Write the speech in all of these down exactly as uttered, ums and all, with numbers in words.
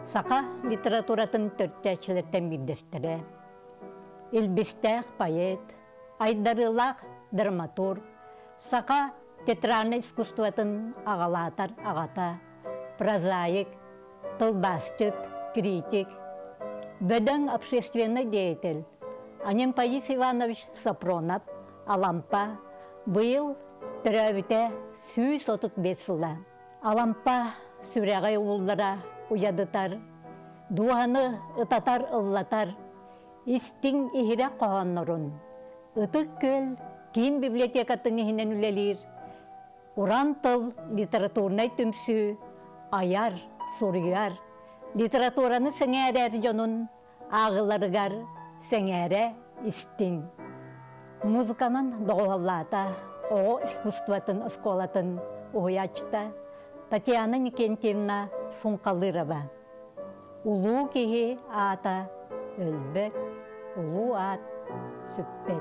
Сақа литературатын төртчәчілерден білдестірі. Илбістәқ поэт, айдарылақ драматург, сақа театральный искусствотын ағалатар ағата, прозаик, тылбасчыт, критик, бөдің общественный деятель. Анем Паис Иванович Сапронов, Алампа, бұйыл түрәбіте сүйіс отут бесілі. Алампа сүрәғай ұлдара уядытар, дуаны ытатар ыллатар, истин ихире қоғаннырын. Ытық көл кейін библиотекатын ихинен үлелер, уран тыл литературнай түмсі, аяр, сұрыяр, литератураны сәңәрәр жонын, ағыларығар, сәңәрә истин. Музыканын доғаллата, о искусстватын, осколатын уячта, Татьяна Никентьевна Сунқалырова. Улу кеге ата өлбек, улу ат сүппет.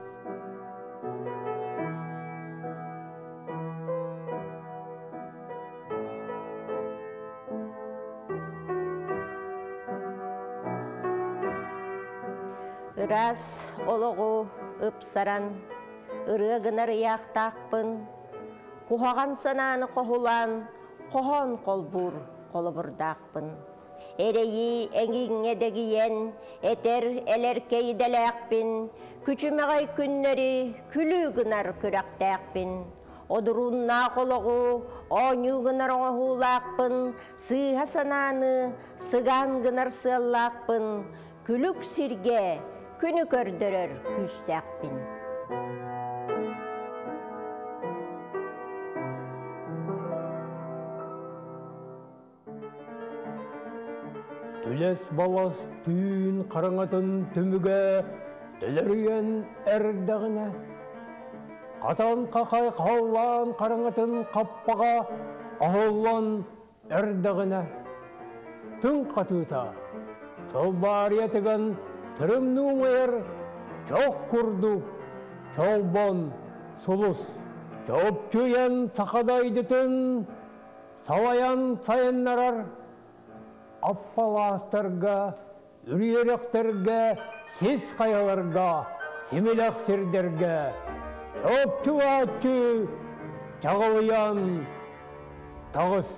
Ырас олығы ыпсаран, ырығынар яқтақпын, Кухаган сананы қохулан, қохон қолбур, қолыбырдақпын. Әрейі әңгіңедегіен, әтер әлеркей дәләқпін, күчімеғай күннері күлігінар күрәқтәқпін. Одырунна қолығы, оңюгынар оңғулақпын, сыға сананы, сығангынар сыллақпын, күлік сирге, күні көрдірір күстәқпін. Түлес балас түйін қараңатын түміге түлерген әрдіғіне. Қатан қақай қаллан қараңатын қаппаға ағылан әрдіғіне. Түн қатуыта, тұлбар етіген түрімнің ер, жоқ күрді, жолбон, сұлыс. Жоп күйен сақадайды түн, салаян сайыннарар, Аппаластарға, үреректерге, сес қаяларға, семелек сердерге, өпті-өтті, жағылыян, тағыз.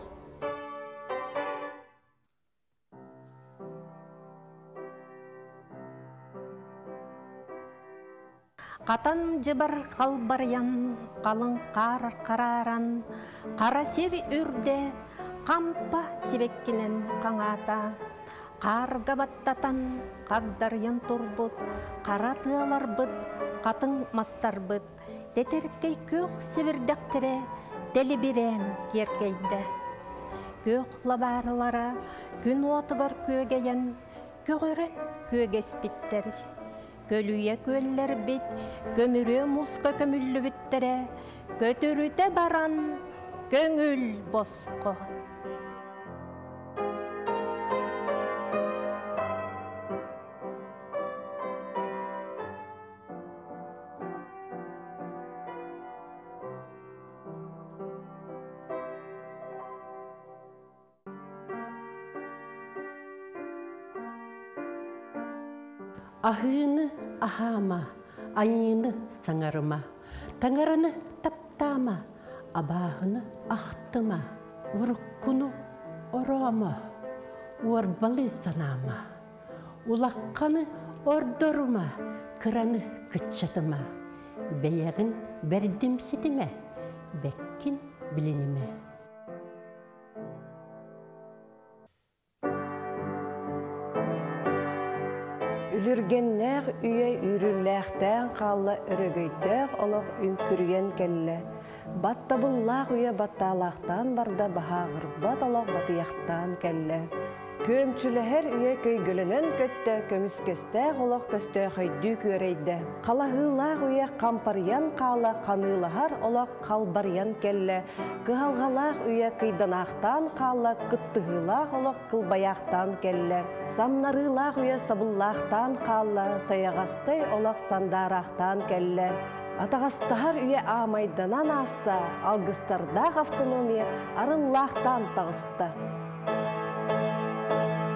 Қатан жыбыр қалбарян, қалың қар қараран, қара сер үрде, Қампа себеккелен қаңата, қарға баттатан, қағдарыян тұрбыт, қара тыалар бұд, қатын мастар бұд, детеркей көк севердәқтірі, дәлі берен керкейді. Көк лабарылара, күн отығыр көгейен, көгірін көгес біттер. Көлуе көллер бит, көмірі мұсқа көмілі біттірі, көтіріте баран, көңіл босқы. Ahını ahama, ayını sanarıma, tangarını taptama, abahını ahtıma, urukunu orama, uarbalı sanama, ulakkanı orduruma, kıranı kıçatıma, beyagın berdimsitime, bekkin bilinime. Үліргеннәғ үйе үрілләқтән қалла үрігейдәғ олық үнкірген кәлі. Баттабыллақ үйе батталақтан барда бағағыр бат олық батияқтан кәлі. Көмчіліхер үйе көйгілінін көтті көміскестәғ олық көсті қойды көрейді. Қалағылақ үйе қампарян қала қанылығар олық қалбарян кәлі. Қығалғалақ үйе қиданақтан қала қыттығылақ олық қылбаяқтан кәлі. Самнарылақ үйе сабыллақтан қала саяғастай олық сандарақтан кәлі. Атағастағар үйе амайданан аста, алғыстардағы автономия арыллақтан тағысты.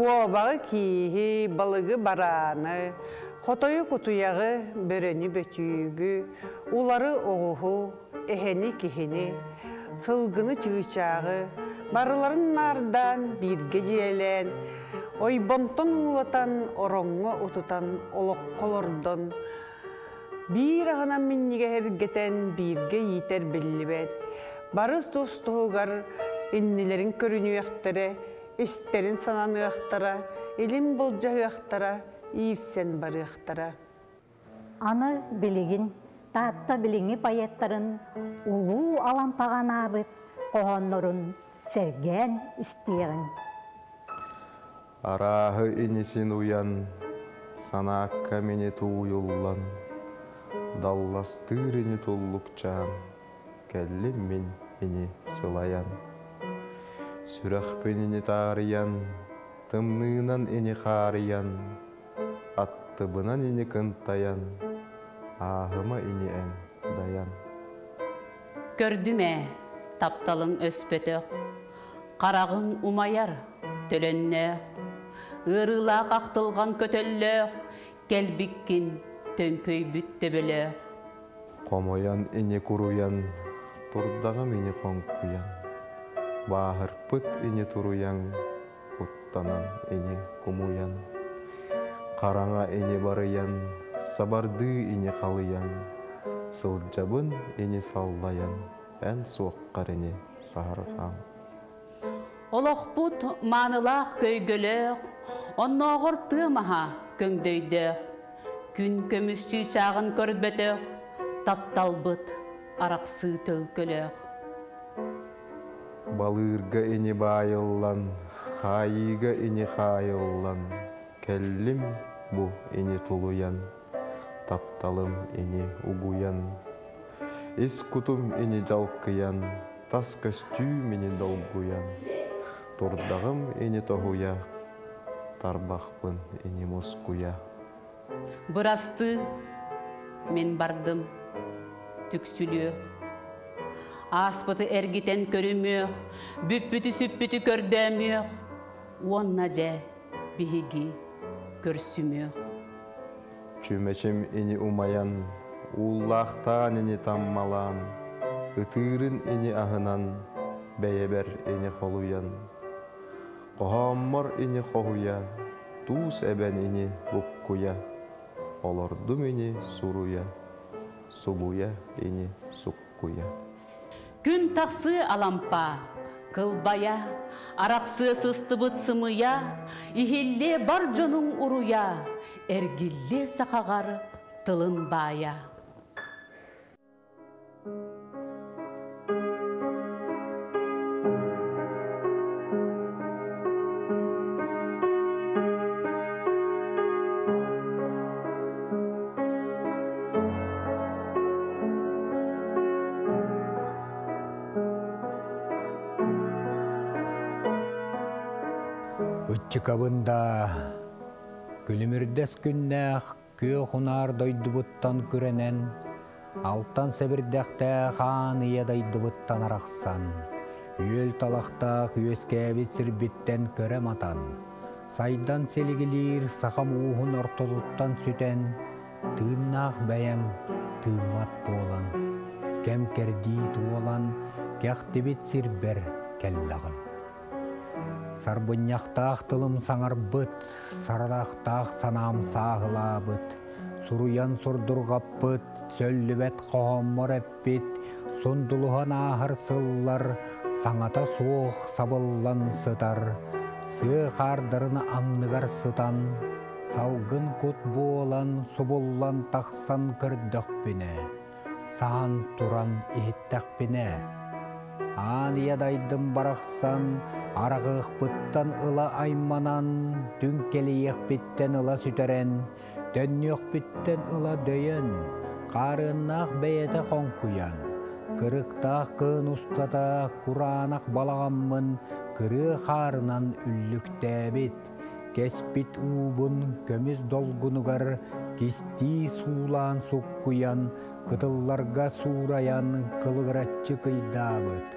Хуабағы кейі, балығы бараны, Хотойы кутуяғы, бөрені бөтүйігі, улары оғуғу, эхені кехені, сылғыны чығычағы, барыларын нардан бірге жиелен, ойбонтон улатан, оронға ұтутан, олық қолырдон, бір ағынан миннеге әргетен бірге етер білі бәд. Барыз достуғығар, иннелерін көріні яқтыры, істерін сананы яқтыра, елін болжағы яқтыра, ирсен бары яқтыра. Аны білігін, таатта біліңі пайеттарын, улу алампаған абыт, қоғанларын серген істеген. Арағы инесін уян, санаққа мені туйуллан, далластыр ені тұллықчан, кәлім мен ені сылаян. Сүрақ пенені тағыриян, тымнынан ені қариян, аттыбынан ені кынтаян, ағыма ені ән даян. Көрдіме тапталың өспетіқ, қарағың умаяр төленнеқ, ұрылақ ақтылған көтеллеқ, келбіккін төнкөй бүтті білеқ. Қомоян ені күруян, тұрдағым ені қонқуян, бағыр пыт ені тұруян, ұттанан ені күмуян. Қараңа ені барыян, сабарды ені қалыян, сылжабын ені саллаян, ән суыққар ені сағырған. Олық бұт манылақ көйгіліқ, онноғыр тымаға көңдөйдіқ, күн көмісші шағын көрбетіқ, таптал бұт арақсы төлкіліқ. Балырға ені байыллан, қайыға ені қайыллан, кәлім бұ ені тұлуян, тапталым ені угуян. Ес күтім ені жалқыян, тас костюм ені долгуян. Тордағым ені тоғуя, тарбақпын ені мұскуя. Бұрасты мен бардым түксіліқ. Аспыты әргетен көріміқ, бүппіті-сүппіті көрдеміқ. Онна жә бігігі көрсіміқ. Чүмечім ені умаян, уллақтан ені таммалан, ұтырын ені ағынан, бәйебер ені қолуян. Қоғаммар ені қоғуя, туыс әбән ені бұққуя, олырдым ені сұруя, сұбуя ені сұққуя. Күн тақсы алампа, кылбая, арақсы сыстыбыт сымыя, ихилле бар жонун уруя, әргилле сақағар тылын бая. Үтчікабында күлімірдес күннәқ көй құнар дойдыбыттан күренен, алтан сәбірдәқті қан ия дойдыбыттан арақсан, үйел талақтақ үйескәбіт сірбіттен көрем атан, сайдан селігілер сақам уғын ортолуттан сүтен, тыыннақ бәйім тыымат болан, кәм кәрді туолан, кәқтібет сірбер кәллағын. Сарбынняқтақ тылым саңар бұт, сарадақтақ санам сағыла бұт, сұруян сұрдырғап бұт, сөллібәт қоғаммар әппет, сұндылыған ағыр сыллар, саңата соқ сабыллан сытар, сы қардырыны аңнығар сытан, салғын күт болан, сұбыллан тақсан күрдіқ біне, саан туран еттәқ біне. Ан ядайдым барақсан, арағық бұттан ыла айманан, дүнкелейек біттен ыла сүтерен, төннек біттен ыла дөйен, қарыннақ бәйеті қонқуян, кырықтақ кын ұстата, құранақ балағаммын, кыры қарынан үлліктәбет, кеспит уыбын көміз долгунугар, кисти сулан сұққуян, кытылларга сураян, кылығыратчы кыйдабыт.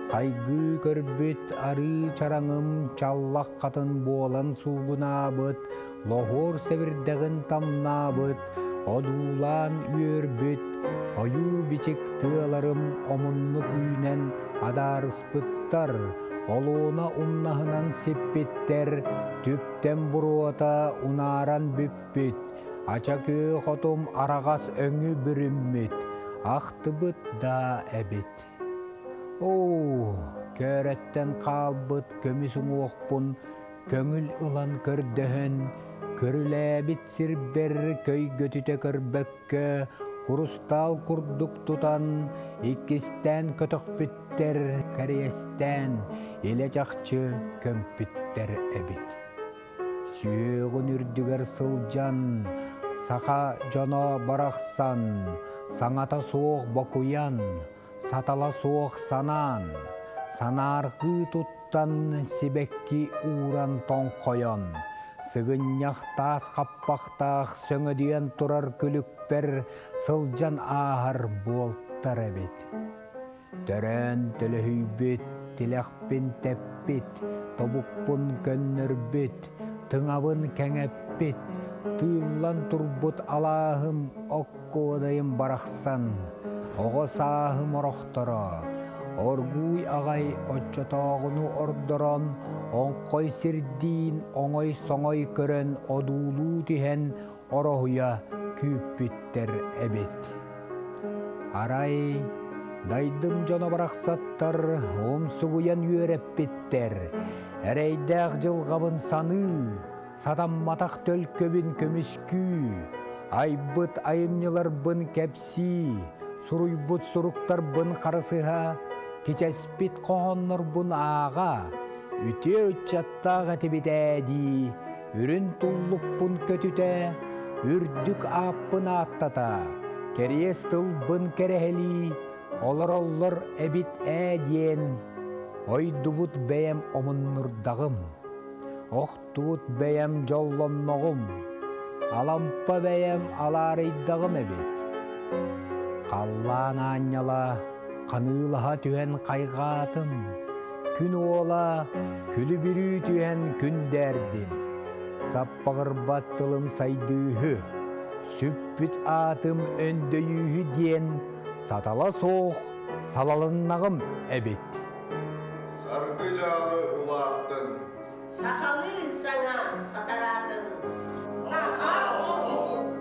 Кайгы көрбүт ары чараңым чаллак катын болан сулгунабыт, лохор севердегин тамнабыт, одуулан үйөрбүт, ою бичек тыаларым омунну күйнен адарыспыттар, олуна умнахынан сеппеттер, түптен буруата унаран бүппүт, ача көө хотум арагас өңү бүрүммүт, ақтыбыт да әбет. О, көреттен қалбыт көмісің оқпын, көңіл ұлан көрдіхін, көріләбіт сірбер көй көтіте көрбөккө, құрыстал құрдық тұтан, иккістен көтіқпіттер, кәрестен, еле жақчы көмпіттер әбет. Сүйеғін үрдігер сылжан, сақа жана барақсан, саңата соқ бакуян, сатала соқ санан, санарғы туттан сибекки уран тон қойон, сығыннақ тас қаппақтақ сөңөден тұрар күлікпер сылжан ағар болттар әбет. Төрен тіліхүйбет, тіліқпен тәппет, тобықпын көннірбет, тыңавын кәңәппет, тыыллан турбут алағым оккодайым барақсан, оғы сағым орықтыра, оргуй ағай отчатағыны ордыран, оңқой сирдин, оңой соңой көрін, одулу тихен орохуя күйіппеттер әбет. Арай, дайдым жона барақсаттар, омсугуян үйереппеттер, әрейдәқ жылғабын саны, садамматақ төлкөбін көміскү, айбыт айымнылар бын кәпси, суруйбыт суруктар бын қарысыға, кечәспет қоғаннар бын аға, үте өтчаттаға тебет әді, үрін тұллық бын көтіте, үрдік аппын аттата, керес тұл бын кәрәхәли, олар-олар әбет әден, ойдубут бәйім омыннырдағым, оқтуут бәйім жолланнағым, алампа бәйім аларыйдағым әбет. Қаллан анняла, қанылыға түйен қайғатым, күн ола, күлі бүрі түйен күн дәрдін. Саппағыр баттылым сайдығы, сүппіт атым өндейігі ден, сатала соқ, салалыннағым әбет. Саргы жағы ұлаттың, сақалы саңа сатаратын. Сақа оғыл